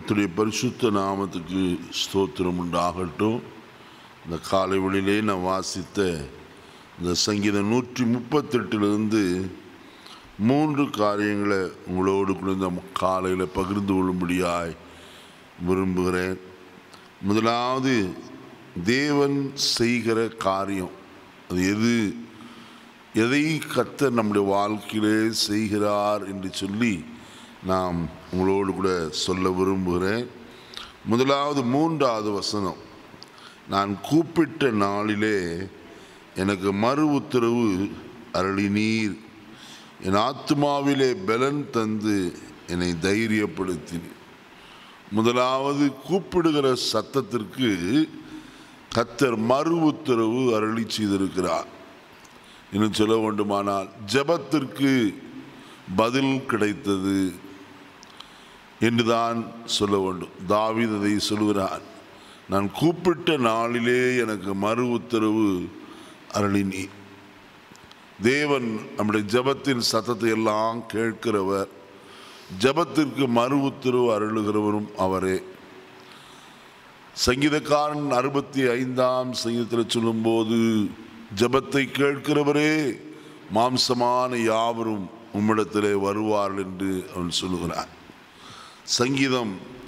கர்த்தருடைய பரிசுத்த நாமத்துக்கு ஸ்தோத்திரம் உண்டாகட்டும். இந்த காலை வேளையிலே நான் வாசித்த இந்த சங்கீதம் 138 3 காரியங்களை உங்களோடு கூட இந்த காலையில் பகிர்ந்து கொள்ளும்படியாய் விரும்புகிறேன். முதலாவது, தேவன் செய்கிற காரியம் அது எதை கர்த்தர் நம்முடைய வாழ்க்கையிலே செய்கிறார் என்று சொல்லி நாம் உங்களோடு கூட சொல்ல விரும்புகிறேன். முதலாவது 3வது வசனம், நான் கூப்பிட்ட நாளிலே எனக்கு மறு உத்தரவு அருளினீர், என் ஆத்துமாவிலே பலன் தந்து என்னை தைரியப்படுத்தினீர். முதலாவது, கூப்பிடுகிற சத்தத்திற்கு கர்த்தர் மறு உத்தரவு அருளி செய்திருக்கிறார். இன்னும் சொல்ல வேண்டுமானால், ஜெபத்திற்கு பதில் கிடைத்தது என்றுதான் சொல்ல வேண்டும். தாவீது அதை சொல்கிறான், நான் கூப்பிட்ட நாளிலே எனக்கு மறு உத்தரவு அருளினீர். தேவன் நம்முடைய ஜெபத்தின் சத்தத்தை எல்லாம் கேட்கிறவர், ஜெபத்திற்கு மறு உத்தரவு அருளுகிறவரும் அவரே. சங்கீதக்காரன் 65ஆம் சங்கீதத்தில் சொல்லும்போது, ஜெபத்தை கேட்கிறவரே, மாம்சமான யாவரும் உம்மிடத்திலே வருவார்கள் என்று அவன் சொல்லுகிறான். சங்கீதம்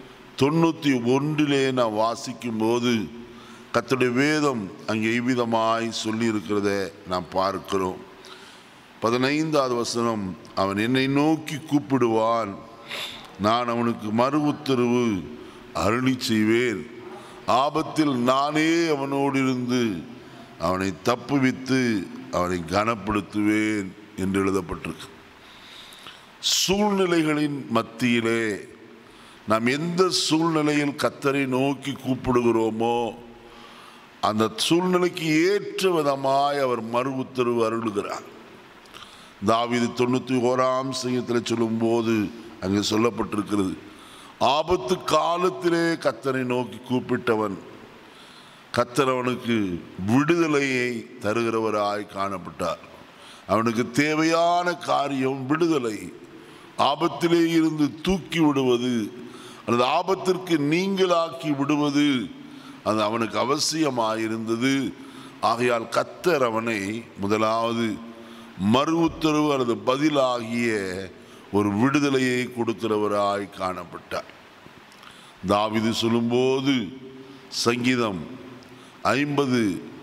91 நான் வாசிக்கும் போது கர்த்தருடைய வேதம் அங்கே இவ்விதமாய் சொல்லி இருக்கிறத நாம் பார்க்கிறோம். 15வது வசனம், அவன் என்னை நோக்கி கூப்பிடுவான், நான் அவனுக்கு மறு உத்தரவு அருளி செய்வேன், ஆபத்தில் நானே அவனோடு இருந்து அவனை தப்புவித்து அவனை கனப்படுத்துவேன் என்று எழுதப்பட்டிருக்கு. சூழ்நிலைகளின் மத்தியிலே நாம் எந்த சூழ்நிலையில் கர்த்தரை நோக்கி கூப்பிடுகிறோமோ அந்த சூழ்நிலைக்கு ஏற்ற விதமாய் அவர் மறு உத்தரவு அருளுகிறார். தாவீது 91ஆம் சங்கீதத்தில் சொல்லும்போது அங்கே சொல்லப்பட்டிருக்கிறது, ஆபத்து காலத்திலே கர்த்தரை நோக்கி கூப்பிட்டவன் கர்த்தர் அவனுக்கு விடுதலையை தருகிறவராய் காணப்பட்டார். அவனுக்கு தேவையான காரியம் விடுதலை, ஆபத்திலே இருந்து தூக்கி விடுவது, அந்த ஆபத்திற்கு நீங்களாக்கி விடுவது அது அவனுக்கு அவசியமாயிருந்தது. ஆகையால் கர்த்தர் அவனை முதலாவது மறு உத்தரவு அல்லது பதிலாகிய ஒரு விடுதலையை கொடுக்கிறவராய் காணப்பட்டார். தாவீது சொல்லும்போது சங்கீதம் 50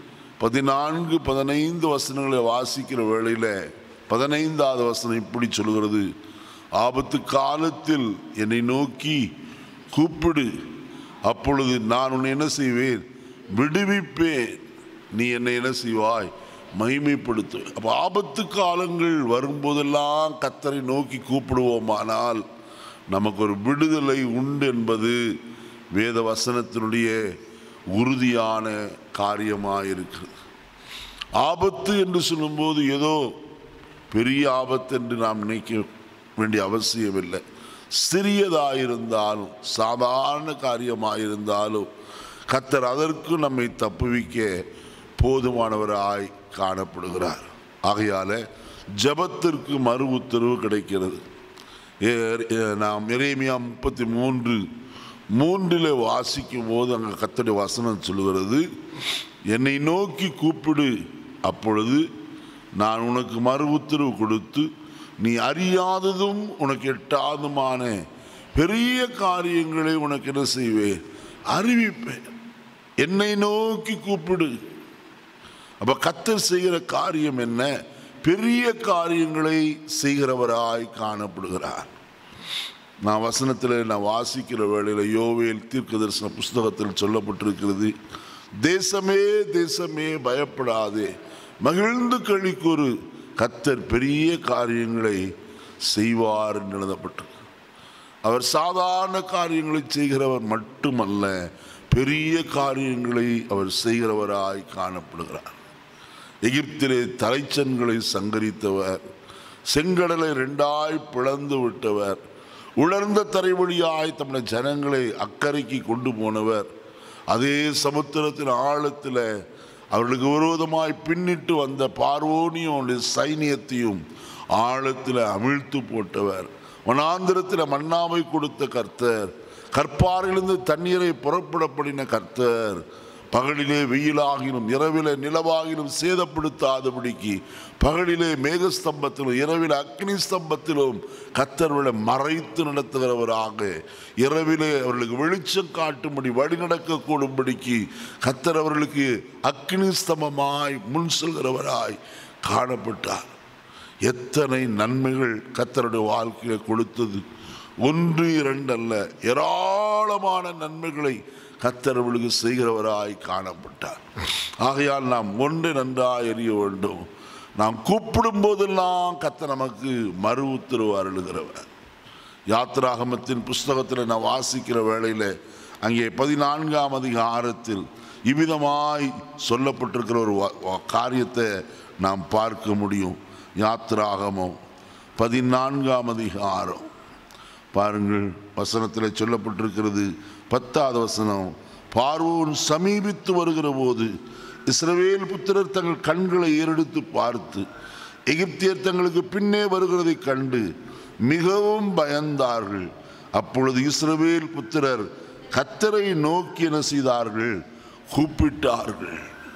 14 15 வசனங்களை வாசிக்கிற வேளையில் 15வது வசனம் இப்படி சொல்கிறது, ஆபத்து காலத்தில் என்னை நோக்கி கூப்பிடு, அப்பொழுது நான் உன்னை என்ன செய்வேன், விடுவிப்பேன், நீ என்னை என்ன செய்வாய், மகிமைப்படுத்து. அப்போ ஆபத்து காலங்கள் வரும்போதெல்லாம் கர்த்தரை நோக்கி கூப்பிடுவோமானால் நமக்கு ஒரு விடுதலை உண்டு என்பது வேத வசனத்தினுடைய உறுதியான காரியமாக இருக்கிறது. ஆபத்து என்று சொல்லும்போது ஏதோ பெரிய ஆபத்து என்று நாம் நினைக்க வேண்டிய அவசியமில்லை. சிறியதாயிருந்தாலும் சாதாரண காரியமாயிருந்தாலும் கர்த்தர் அதற்கு நம்மை தப்புவிக்க போதுமானவராய் காணப்படுகிறார். ஆகையால் ஜெபத்திற்கு மறு உத்தரவு கிடைக்கிறது. நாம் எரேமியா 33:3 வாசிக்கும் போது அங்கே கர்த்தருடைய வசனம் சொல்லுகிறது, என்னை நோக்கி கூப்பிடு, அப்பொழுது நான் உனக்கு மறு உத்தரவு கொடுத்து நீ அறியாததும் உனக்கு எட்டாததுமான பெரிய காரியங்களை உனக்கு என்ன செய்வேன், அறிவிப்பேன். என்னை நோக்கி கூப்பிடு. அப்ப கர்த்தர் செய்கிற காரியம் என்ன, பெரிய காரியங்களை செய்கிறவராய் காணப்படுகிறார். நான் வசனத்தில் நான் வாசிக்கிற வேளையில் யோவேல் தீர்க்கதரிசன புஸ்தகத்தில் சொல்லப்பட்டிருக்கிறது, தேசமே தேசமே பயப்படாதே, மகிழ்ந்து களி கூறு, கர்த்தர் பெரிய காரியங்களை செய்வார் என்று எழுதப்பட்டிருக்கு. அவர் சாதாரண காரியங்களை செய்கிறவர் மட்டுமல்ல, பெரிய காரியங்களை அவர் செய்கிறவராய் காணப்படுகிறார். எகிப்திலே தலைச்சன்களை சங்கரித்தவர், செங்கடலை 2ஆய் பிளந்து விட்டவர், உலர்ந்த தரை வழியாய் தம்முடைய ஜனங்களை அக்கறைக்கு கொண்டு போனவர், அதே சமுத்திரத்தின் ஆழத்தில் அவர்களுக்கு விரோதமாய் பின்னிட்டு வந்த பார்வோனியோட சைனியத்தையும் ஆழத்தில் அமிழ்த்து போட்டவர், வனாந்திரத்தில் மன்னாவை கொடுத்த கர்த்தர், கற்பாரிலிருந்து தண்ணீரை புறப்படப்படின கர்த்தர் பகலிலே வெயிலாகினும் இரவிலே நிலவாகினும் சேதப்படுத்தாதபடிக்கு பகலிலே மேகஸ்தம்பத்திலும் இரவிலே அக்னி ஸ்தம்பத்திலும் கர்த்தர்களை மறைத்து நடத்துகிறவராக, இரவிலே அவர்களுக்கு வெளிச்சம் காட்டும்படி வழி நடக்க கூடும்படிக்கு கர்த்தர் அவர்களுக்கு அக்னி ஸ்தம்பமாய் முன் செல்கிறவராய் காணப்பட்டார். எத்தனை நன்மைகள் கர்த்தருடைய வாழ்க்கையில கொடுத்தது! 1 2 அல்ல, ஏராளமான நன்மைகளை கர்த்தர் அவர்களுக்கு செய்கிறவராய் காணப்பட்டார். ஆகையால் நாம் ஒன்றை நன்றாய் அறிய வேண்டும், நாம் கூப்பிடும் போதெல்லாம் கர்த்தர் நமக்கு மறு உத்தரவு அருளுகிறவர். யாத்திராகமத்தின் புஸ்தகத்தில் நான் வாசிக்கிற வேளையில் அங்கே 14ஆம் அதிகாரத்தில் இவ்விதமாய் சொல்லப்பட்டிருக்கிற ஒரு காரியத்தை நாம் பார்க்க முடியும். யாத்திராகமம் 14ஆம் அதிகாரம் பாருங்கள், வசனத்தில் சொல்லப்பட்டிருக்கிறது 10வது வசனம். பார்வோன் சமீபித்து வருகிற போது இஸ்ரவேல் புத்திரர் தங்கள் கண்களை ஏறெடுத்து பார்த்து எகிப்தியர் தங்களுக்கு பின்னே வருகிறதை கண்டு மிகவும் பயந்தார்கள். அப்பொழுது இஸ்ரவேல் புத்திரர் கர்த்தரை நோக்கி என்ன செய்தார்கள்? கூப்பிட்டார்கள்.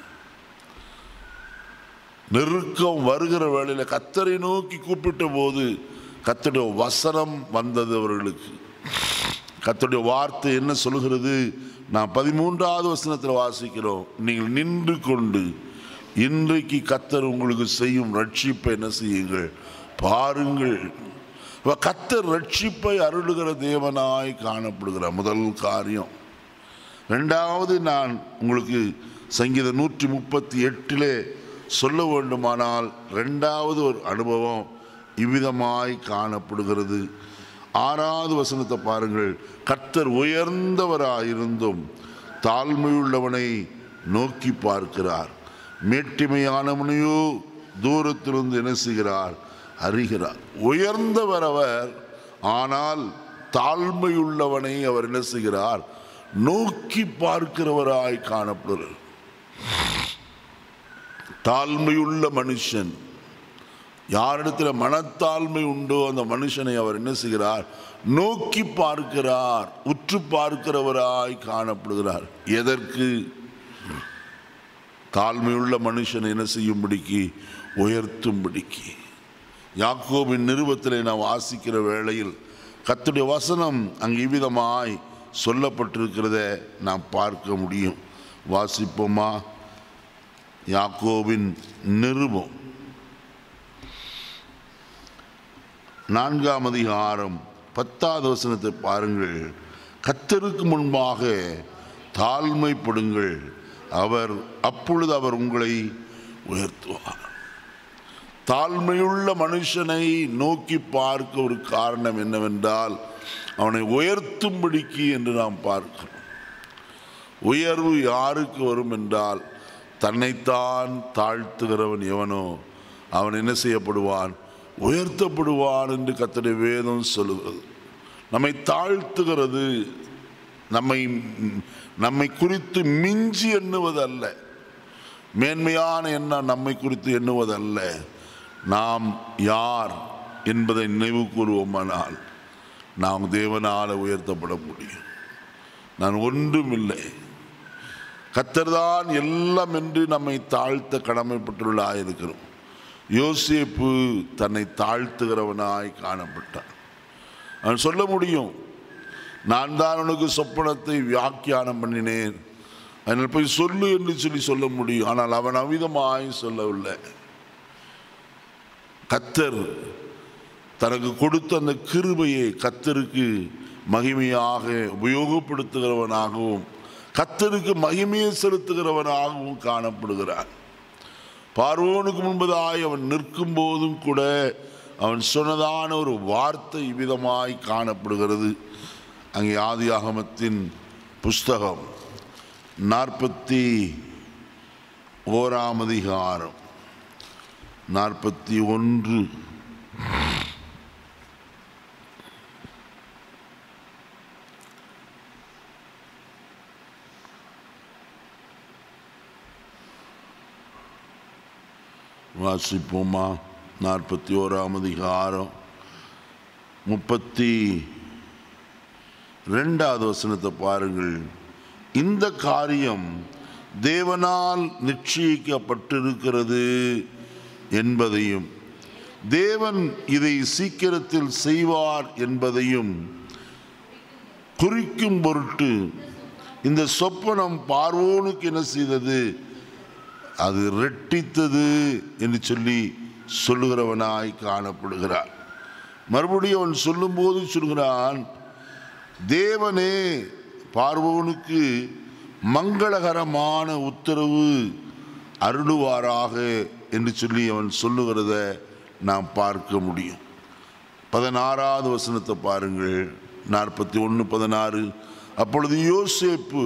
நெருக்கம் வருகிற வேளையில் கர்த்தரை நோக்கி கூப்பிட்ட போது கர்த்தருடைய வசனம் வந்தது அவர்களுக்கு. கர்த்தருடைய வார்த்தை என்ன சொல்கிறது? நான் 13வது வசனத்தில் வாசிக்கிறோம். நீங்கள் நின்று கொண்டு இன்றைக்கு கர்த்தர் உங்களுக்கு செய்யும் ரட்சிப்பை என்ன செய்யுங்கள்? பாருங்கள். கர்த்தர் ரட்சிப்பை அருளுகிற தேவனாய் காணப்படுகிறார். முதல் காரியம். 2வது, நான் உங்களுக்கு சங்கீதம் 138 சொல்ல வேண்டுமானால் 2வது ஒரு அனுபவம் இவ்விதமாய் காணப்படுகிறது. 6வது வசனத்தை பாருங்கள். கர்த்தர் உயர்ந்தவராயிருந்தும் தாழ்மையுள்ளவனை நோக்கி பார்க்கிறார், மேட்டிமையானவனையோ தூரத்திலிருந்து என்ன செய்கிறார்? அறிகிறார். உயர்ந்தவர் அவர், ஆனால் தாழ்மையுள்ளவனை அவர் என்ன செய்கிறார்? நோக்கி பார்க்கிறவராய் காணப்படுகிறார். தாழ்மையுள்ள மனுஷன், யாரிடத்தில் மனத்தாழ்மை உண்டோ அந்த மனுஷனை அவர் என்ன செய்கிறார்? நோக்கி பார்க்கிறார், உற்று பார்க்கிறவராய் காணப்படுகிறார். எதற்கு? தாழ்மையுள்ள மனுஷனை என்ன செய்யும்படிக்கு? உயர்த்தும்படிக்கு. யாக்கோபின் நிருபத்தில் நான் வாசிக்கிற வேளையில் கர்த்தருடைய வசனம் அங்கு இவ்விதமாய் சொல்லப்பட்டிருக்கிறத நாம் பார்க்க முடியும். வாசிப்போமா? யாக்கோபின் நிருபம் 4ஆம் அதிகாரம் 10வது வசனத்தை பாருங்கள். கர்த்தருக்கு முன்பாக தாழ்மைப்படுங்கள், அப்பொழுது அவர் உங்களை உயர்த்துவார். தாழ்மையுள்ள மனுஷனை நோக்கி பார்க்க ஒரு காரணம் என்னவென்றால் அவனை உயர்த்தும்படிக்கு என்று நாம் பார்க்கிறோம். உயர்வு யாருக்கு வரும் என்றால், தன்னைத்தான் தாழ்த்துகிறவன் எவனோ அவன் என்ன செய்யப்படுவான்? உயர்த்தப்படுவான் என்று கர்த்தருடைய வேதம் சொல்லுகிறது. நம்மை தாழ்த்துகிறது நம்மை குறித்து மிஞ்சி எண்ணுவதல்ல, மேன்மையான எண்ணம் நம்மை குறித்து எண்ணுவதல்ல. நாம் யார் என்பதை நினைவு கூறுவோமானால் நாம் தேவனால் உயர்த்தப்பட முடியும். நான் ஒன்றுமில்லை, கர்த்தர்தான் எல்லாம் என்று நம்மை தாழ்த்த கடமைப்பட்டுள்ளாயிருக்கிறோம். யோசேப்பு தன்னை தாழ்த்துகிறவனாய் காணப்பட்டான். அவன் சொல்ல முடியும், நான் தான் உனக்கு சொப்பனத்தை வியாக்கியானம் பண்ணினேன், அதனால் போய் சொல்லு என்று சொல்ல முடியும். ஆனால் அவன் அவ்விதமாய் சொல்லவில்லை. கர்த்தர் தனக்கு கொடுத்த அந்த கிருபையை கர்த்தருக்கு மகிமையாக உபயோகப்படுத்துகிறவனாகவும் கர்த்தருக்கு மகிமையை செலுத்துகிறவனாகவும் காணப்படுகிறான். பார்வோனுக்கு முன்பதாய் அவன் நிற்கும் போதும் கூட அவன் சொன்னதான ஒரு வார்த்தை இவ்விதமாய் காணப்படுகிறது. அங்கே ஆதியாகமத்தின் புஸ்தகம் 41ஆம் அதிகாரம் 41 வாசிப்போமா? 41ஆம் அதிகாரம் 34 2வது வசனத்தை பாருங்கள். இந்த காரியம் தேவனால் நிச்சயிக்கப்பட்டிருக்கிறது என்பதையும் தேவன் இதை சீக்கிரத்தில் செய்வார் என்பதையும் குறிக்கும் பொருட்டு இந்த சொப்பனம் பார்வோனுக்கு என்ன செய்தது? அது ரெட்டித்தது என்று சொல்லி சொல்லுகிறவனாய் காணப்படுகிறார். மறுபடியும் அவன் சொல்லும்போது சொல்கிறான், தேவனே பார்வோனுக்கு மங்களகரமான உத்தரவு அருளுவாராக என்று சொல்லி அவன் சொல்லுகிறத நாம் பார்க்க முடியும். 16வது வசனத்தை பாருங்கள். 41:16. அப்பொழுது யோசேப்பு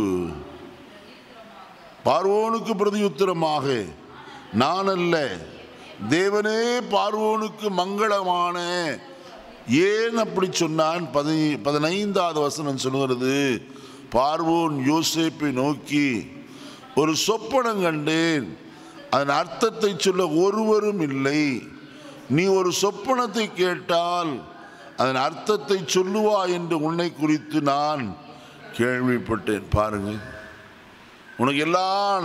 பார்வோனுக்கு பிரதியுத்தரமாக, நான் அல்ல, தேவனே பார்வோனுக்கு மங்களமான. ஏன் அப்படி சொன்னான்? 15வது வசனம் சொல்கிறது, பார்வோன் யோசேப்பை நோக்கி, ஒரு சொப்பனம் கண்டேன், அதன் அர்த்தத்தை சொல்ல ஒருவரும் இல்லை. நீ ஒரு சொப்பனத்தை கேட்டால் அதன் அர்த்தத்தை சொல்லுவா என்று உன்னை குறித்து நான் கேள்விப்பட்டேன். பாருங்க, உனக்கு எல்லாம்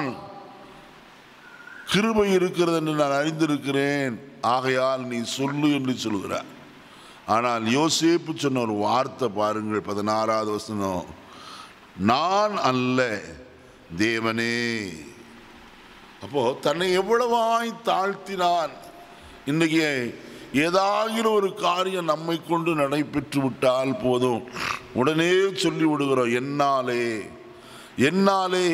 கிருபை இருக்கிறது என்று நான் அறிந்திருக்கிறேன், ஆகையால் நீ சொல்லு என்று சொல்கிறார். ஆனால் யோசேப்பு சொன்ன ஒரு வார்த்தை பாருங்கள், 16வது வசனம், நான் அல்ல, தேவனே. அப்போ தன்னை எவ்வளவாய் தாழ்த்தினான். இன்றைக்கு ஏதாவது ஒரு காரியம் நம்மை கொண்டு நடைபெற்று விட்டால் போதும், உடனே சொல்லி விடுகிறோம், என்னாலே என்னாலே.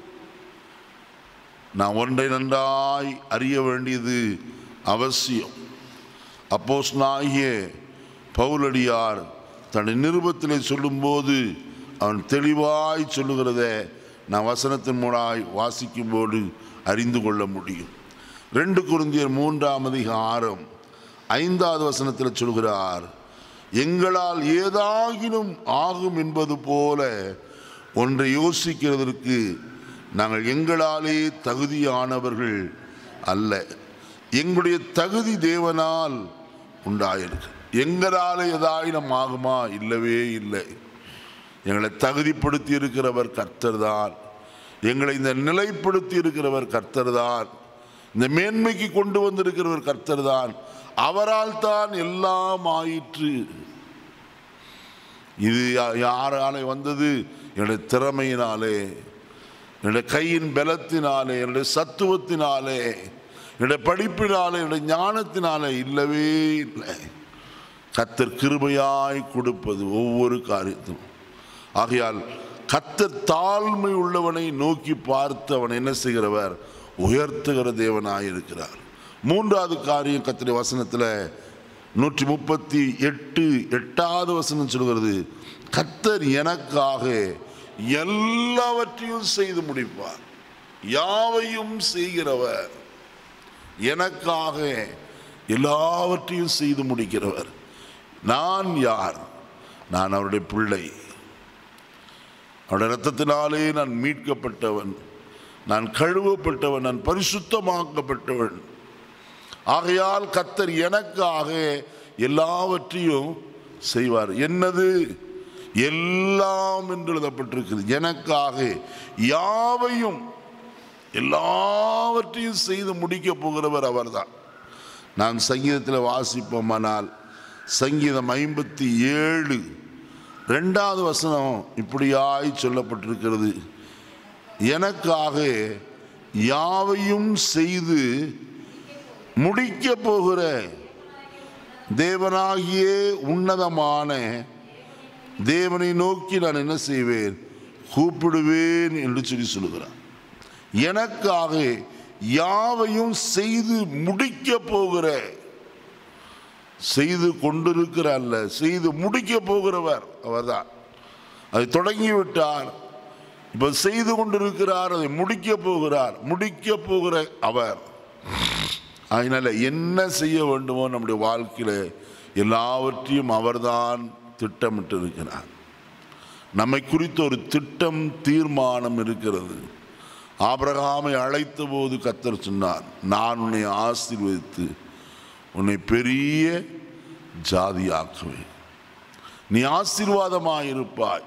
நான் ஒன்றை நன்றாய் அறிய வேண்டியது அவசியம். அப்போஸ்தலனாகிய பவுலடியார் தன்னை நிருபத்திலே சொல்லும்போது அவன் தெளிவாய் சொல்லுகிறத நான் வசனத்தின் மூலமாய் வாசிக்கும்போது அறிந்து கொள்ள முடியும். 2 கொரிந்தியர் 3:5 வசனத்தில் சொல்கிறார், எங்களால் ஏதாகினும் ஆகும் என்பது போல ஒன்றை யோசிக்கிறதற்கு நாங்கள் எங்களாலே தகுதியானவர்கள் அல்ல. எங்களுடைய தகுதி தேவனால் உண்டாயிருக்கு. எங்களால் ஏதாயினும் ஆகுமா? இல்லவே இல்லை. எங்களை தகுதிப்படுத்தி இருக்கிறவர் கர்த்தர் தான். எங்களை இந்த நிலைப்படுத்தி இருக்கிறவர் கர்த்தர் தான். இந்த மேன்மைக்கு கொண்டு வந்திருக்கிறவர் கர்த்தர் தான். அவரால் தான் எல்லாம் ஆயிற்று. இது யாராலே வந்தது? என்னுடைய திறமையினாலே, என்னுடைய கையின் பலத்தினாலே, என்னுடைய சத்துவத்தினாலே, என்னுடைய படிப்பினாலே, என்னுடைய ஞானத்தினாலே இல்லவே இல்லை. கர்த்தர் கிருபையாய் கொடுப்பது ஒவ்வொரு காரியத்தும். ஆகையால் கர்த்தர் தாழ்மை உள்ளவனை நோக்கி பார்த்து அவன் என்ன செய்கிறவர்? உயர்த்துகிற தேவனாயிருக்கிறார். 3வது காரியம் கர்த்தருடைய வசனத்தில் 138:8 வசனம் சொல்கிறது, கர்த்தர் எனக்காக எல்லாவற்றையும் செய்து முடிப்பார். யாவையும் செய்கிறவர், எனக்காக எல்லாவற்றையும் செய்து முடிக்கிறவர். நான் யார்? நான் அவருடைய பிள்ளை. அவருடைய இரத்தத்தினாலே நான் மீட்கப்பட்டவன், நான் கழுவப்பட்டவன், நான் பரிசுத்தமாக்கப்பட்டவன். ஆகையால் கர்த்தர் எனக்காக எல்லாவற்றையும் செய்வார். என்னது? எல்லாம் என்று எழுதப்பட்டிருக்கிறது. எனக்காக யாவையும் எல்லாவற்றையும் செய்து முடிக்க போகிறவர் அவர்தான். நான் சங்கீதத்தில் வாசிப்போமானால் சங்கீதம் 57:2 வசனம் இப்படியாய் சொல்லப்பட்டிருக்கிறது, எனக்காக யாவையும் செய்து முடிக்க போகிற தேவனாகிய உன்னதமான தேவனை நோக்கி நான் என்ன செய்வேன்? கூப்பிடுவேன் என்று சொல்லி சொல்லுகிறார். எனக்காக யாவையும் செய்து முடிக்க போகிற, செய்து கொண்டிருக்கிற அல்ல, செய்து முடிக்க போகிறவர் அவர்தான். அதை தொடங்கிவிட்டார், இப்ப செய்து கொண்டிருக்கிறார், அதை முடிக்க போகிறார். முடிக்க போகிற அவர். அதனால என்ன செய்ய வேண்டுமோ நம்முடைய வாழ்க்கையில எல்லாவற்றையும் அவர்தான் திட்டமிட்டு இருக்கிறார். நம்மை குறித்த ஒரு திட்டம், தீர்மானம் இருக்கிறது. ஆபிரகாமை அழைத்த போது கர்த்தர் சொன்னார், நான் உன்னை ஆசீர்வதித்து உன்னை பெரிய ஜாதியாக்குவேன். நீ ஆசீர்வாதமாயிருப்பாய்.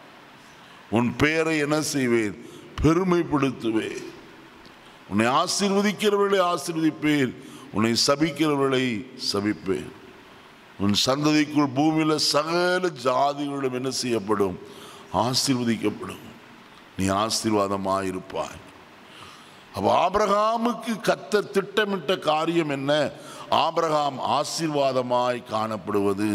உன் பெயரை என்ன செய்வேன்? பெருமைப்படுத்துவேன். உன்னை ஆசீர்வதிக்கிறவர்களை ஆசீர்வதிப்பேன், உன்னை சபிக்கிறவர்களை சபிப்பேன். உன் சந்ததிக்குள் பூமியில் சகல ஜாதிகளும் என்ன செய்யப்படும்? ஆசீர்வதிக்கப்படும். நீ ஆசீர்வாதமாயிருப்பாய். அப்ப ஆபிரகாமுக்கு கர்த்தர் திட்டமிட்ட காரியம் என்ன? ஆபிரகாம் ஆசீர்வாதமாய் காணப்படுவது.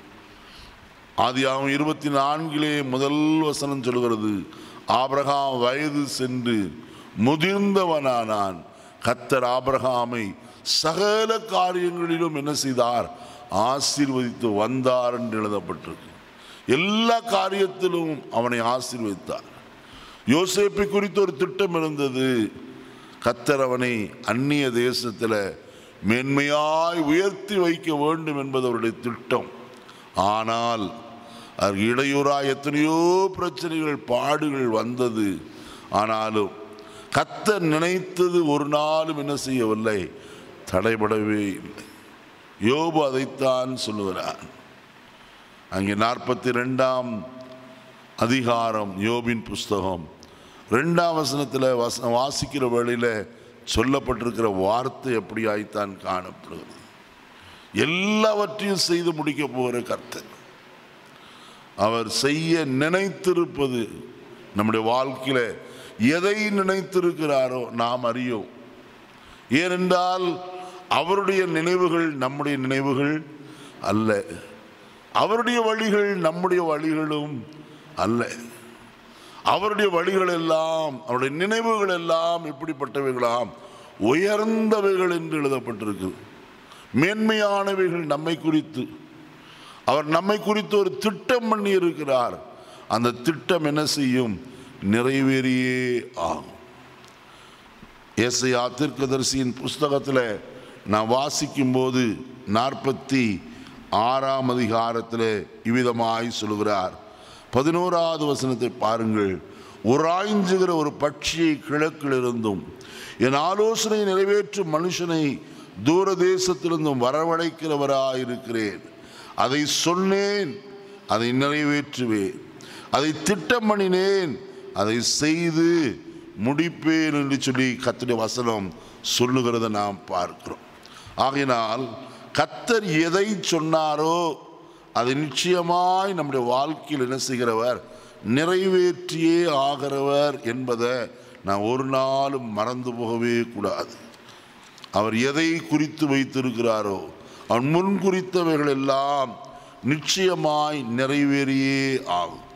ஆதியாகமம் 24 முதல் வசனம் சொல்கிறது, ஆபிரகாம் வயது சென்று முதிர்ந்தவனானான். கர்த்தர் ஆபிரகாமை சகல காரியங்களிலும் என்ன செய்தார்? ஆசீர்வதித்து வந்தார் என்று எழுதப்பட்டிருக்கு. எல்லா காரியத்திலும் அவனை ஆசீர்வதித்தார். யோசேப்பை குறித்து ஒரு திட்டம் இருந்தது. கர்த்தர் அவனை அந்நிய தேசத்தில் மேன்மையாய் உயர்த்தி வைக்க வேண்டும் என்பது அவருடைய திட்டம். ஆனால் அது இடையூறாய் எத்தனையோ பிரச்சனைகள், பாடுகள் வந்தது. ஆனாலும் கர்த்தர் நினைத்தது ஒரு நாளும் என்ன செய்யவில்லை? தடைபடவே இல்லை. யோபு அதைத்தான் சொல்லுகிறார். அங்கே 42ஆம் அதிகாரம் யோபின் புஸ்தகம் 2ஆம் வசனத்தில் வாசிக்கிற வேளையில் சொல்லப்பட்டிருக்கிற வார்த்தை எப்படியாய்த்தான் காணப்படுகிறது. எல்லாவற்றையும் செய்து முடிக்க போகிற கர்த்தர், அவர் செய்ய நினைத்திருப்பது, நம்முடைய வாழ்க்கையில் எதை நினைத்திருக்கிறாரோ நாம் அறியோம். ஏனென்றால் அவருடைய நினைவுகள் நம்முடைய நினைவுகள் அல்ல, அவருடைய வழிகள் நம்முடைய வழிகளும் அல்ல. அவருடைய வழிகள் எல்லாம், அவருடைய நினைவுகள் எல்லாம் எப்படிப்பட்டவைகளாம்? உயர்ந்தவைகள் என்று எழுதப்பட்டிருக்கு. மேன்மையானவைகள் நம்மை குறித்து. அவர் நம்மை குறித்து ஒரு திட்டம் பண்ணி இருக்கிறார். அந்த திட்டம் என்ன செய்யும்? நிறைவேறியே ஆகும். ஏசாயா தீர்க்கதரிசியின் புஸ்தகத்தில் நான் வாசிக்கும் போது 46ஆம் அதிகாரத்தில் இவ்விதமாய் சொல்கிறார். 11வது வசனத்தை பாருங்கள். உராய்ஞ்சுகிற ஒரு பட்சியை கிழக்கிலிருந்தும் என் ஆலோசனை நிறைவேற்றும் மனுஷனை தூர தேசத்திலிருந்தும் வரவழைக்கிறவராயிருக்கிறேன். அதை சொன்னேன், அதை நிறைவேற்றுவேன். அதை திட்டம் பண்ணினேன், அதை செய்து முடிப்பேன் என்று சொல்லி கர்த்தருடைய வசனம் சொல்லுகிறத நாம் பார்க்கிறோம். ஆகையினால் கர்த்தர் எதை சொன்னாரோ அதை நிச்சயமாய் நம்முடைய வாழ்க்கையில் என்ன செய்கிறவர்? நிறைவேற்றியே ஆகிறவர் என்பதை நான் ஒரு நாளும் மறந்து போகவே கூடாது. அவர் எதை குறித்து வைத்திருக்கிறாரோ அவன் முன் குறித்தவைகள் எல்லாம் நிச்சயமாய் நிறைவேறியே ஆகும்.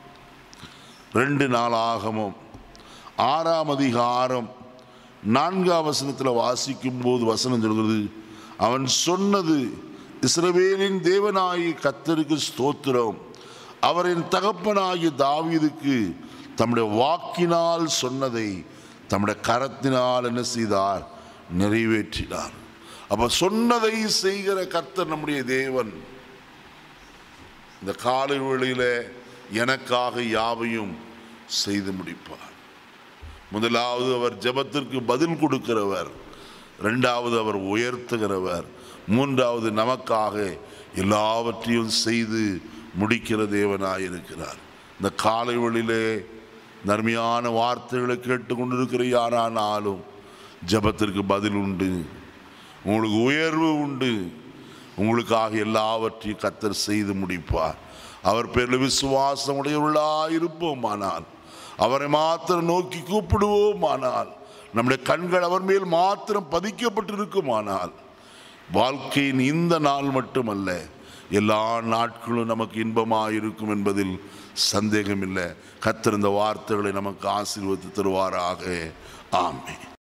2 நாளாகமம் 6ஆம் அதிகாரம் 4ஆம் வசனத்தில் வாசிக்கும் போது வசனம் சொல்கிறது, அவன் சொன்னது, இஸ்ரவேலின் தேவனாகிய கர்த்தருக்கு ஸ்தோத்திரம். அவரின் தகப்பனாகிய தாவீதுக்கு தம்முடைய வாக்கினால் சொன்னதை தம்முடைய கரத்தினால் என்ன செய்தார்? நிறைவேற்றினார். அப்ப சொன்னதை செய்கிற கர்த்தர் நம்முடைய தேவன். இந்த காலை வேளையில எனக்காக யாவையும் செய்து முடிப்பார். முதலாவது அவர் ஜெபத்திற்கு பதில் கொடுக்கிறவர், 2வது அவர் உயர்த்துகிறவர், 3வது நமக்காக எல்லாவற்றையும் செய்து முடிக்கிற தேவனாயிருக்கிறார். இந்த காலை வேளையிலே நன்மையான வார்த்தைகளை கேட்டுக்கொண்டிருக்கிற யாரானாலும் ஜெபத்திற்கு பதில் உண்டு, உங்களுக்கு உயர்வு உண்டு. உங்களுக்காக எல்லாவற்றையும் கர்த்தர் செய்து முடிப்பார். அவர் பேரில் விசுவாசம் உடையவர்களாயிருப்போமானால், அவரை மாத்திரம் நோக்கி கூப்பிடுவோமானால், நம்முடைய கண்கள் அவர் மேல் மாத்திரம் பதிக்கப்பட்டிருக்குமானால், வாழ்க்கையின் இந்த நாள் மட்டுமல்ல எல்லா நாட்களும் நமக்கு இன்பமாயிருக்கும் என்பதில் சந்தேகமில்லை. கர்த்தர் இந்த வார்த்தைகளை நமக்கு ஆசீர்வதித்து தருவாராக. ஆமென்.